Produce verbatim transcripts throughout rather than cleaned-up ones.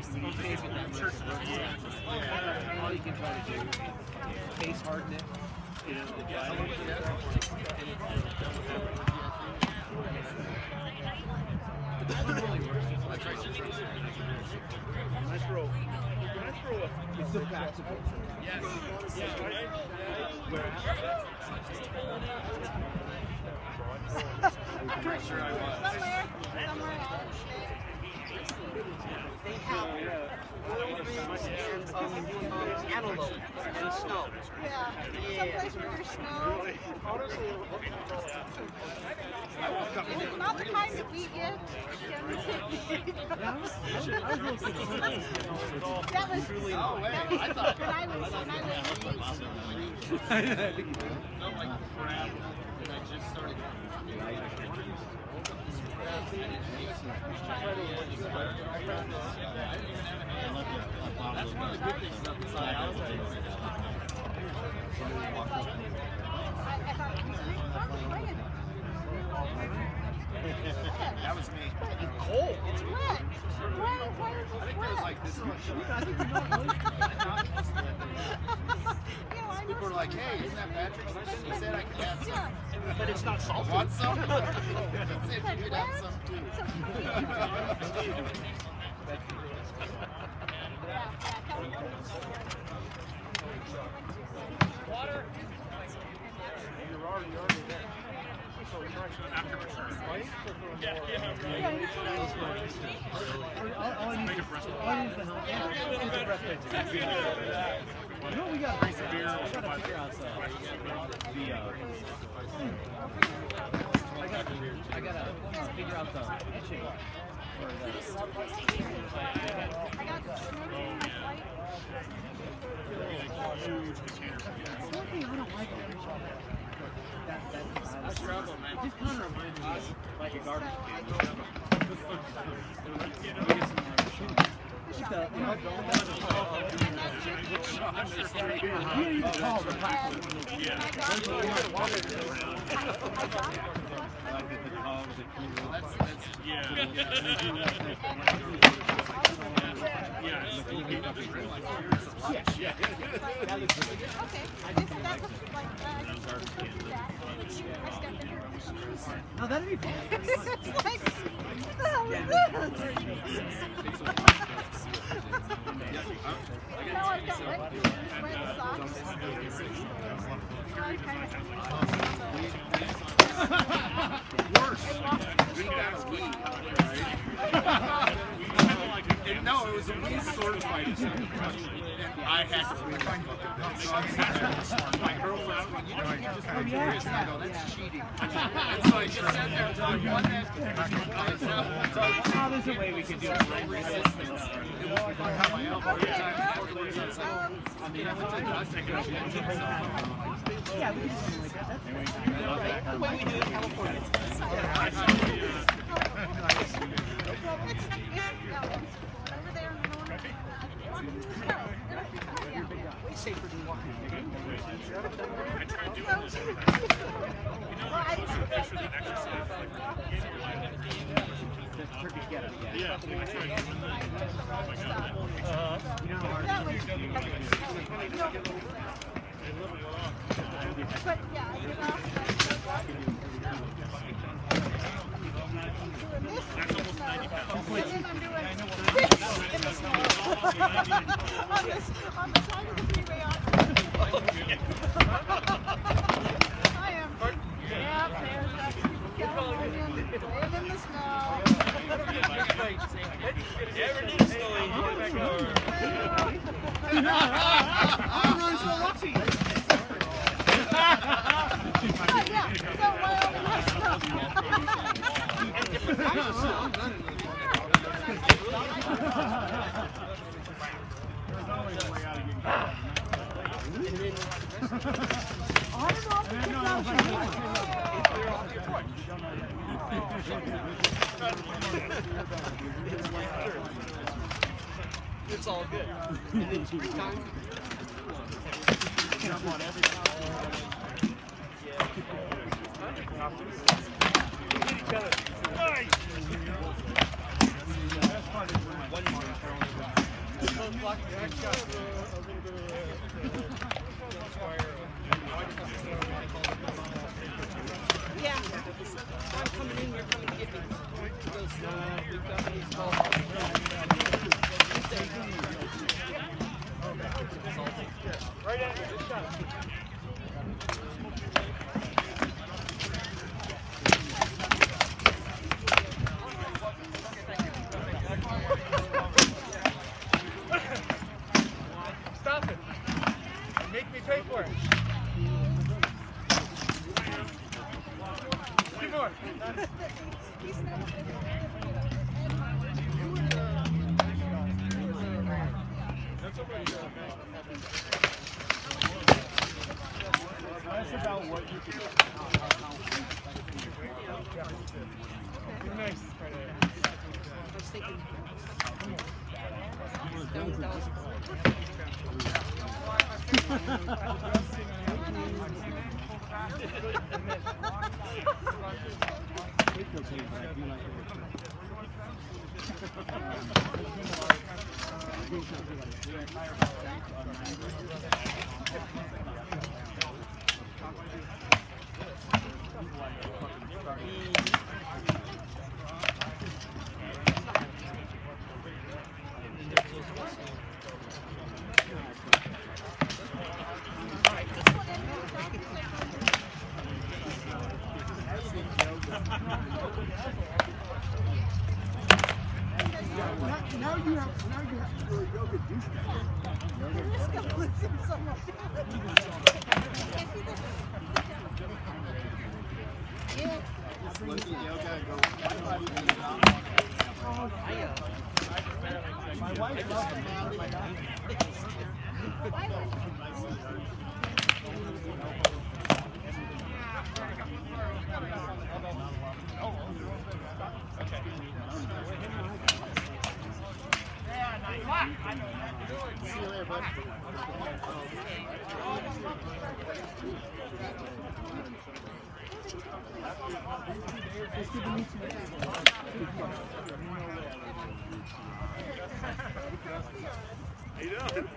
All you can try to do, case harden it, you know, the guy. Nice roll. Nice roll. It's the back to it. Yes. Yeah, right? I'm pretty sure I was. Somewhere. Somewhere else. They have wolverines and um, antelope and snow. Yeah. Someplace where there's snow. It's not the kind that we get. That was that was when I was when I was I think you did. Felt like crap, and I just started. That's one of the good things about the side. That was me. It's cold. It's wet. Why, why is it I think wet? there was like this much. People were like, hey, isn't that Patrick's? He said I could have some. But it's not salty. Want some? He said you could have some too. Water. You're already already there. So after return, right? Yeah, yeah. All I need is the breastplate. You know what we got to figure out? I got to figure out the, the uh, I got I got to figure out the etching for the. I got snorkeling in my flight. Huge container. One thing I don't like about that, that, I struggle, man. it just kind of reminds me of like a garbage can. Like the, you know, you don't even call the black one. Yeah. Yeah. Yeah, it's full heat up and grill. Yeah, yeah. That looks really good. Okay. This, that looks like uh, I just I stepped in here. No, that'd be fun. It's like, what the hell is this? Now I've got red, red socks. I kind of Worse. We got a weed, right? And no, it was a weed sword fight. And I had to win. So I was my girlfriend went, you know, you just go curious. And I go, that's cheating. And so I just sat there and thought, what happened? Oh, there's a way we could do it. Resistance. It was like how my elbow every time before the words out. I mean, I would take I'd take it up. Yeah, we could just do like that. That's The way we do in California. over there in the morning. Way safer than walking. I try to do it. turkey getup. Yeah, I try to do it. You know how hard That was, but yeah, you know, That's almost ninety pounds. and then I'm doing this in the snow. on, this, on the side of the freeway out. I am. Yeah, there's that Californian live in the snow. You ever need a snowy? You get back over. I'm really so lucky. Oh, yeah, so Wyoming has snow. It's all good. And then springtime. Jump on every One more. Yeah. I'm coming in, you're coming to get me. He goes, no, we've got these calls. Right at your shot. Stop it. Make me pay for it. Two more. That's about what you can do. Nice. I was thinking. Stone thousand. Now you have, now you have your yoga douchebag. Just look at yoga and go, I'm not even my wife loves it, man. My dad. See you later, bud. It's good to meet you. How you doing?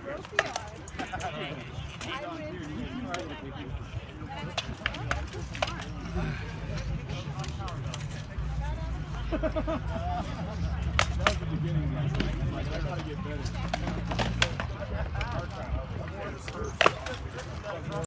That was the beginning, guys. Like, I gotta get better.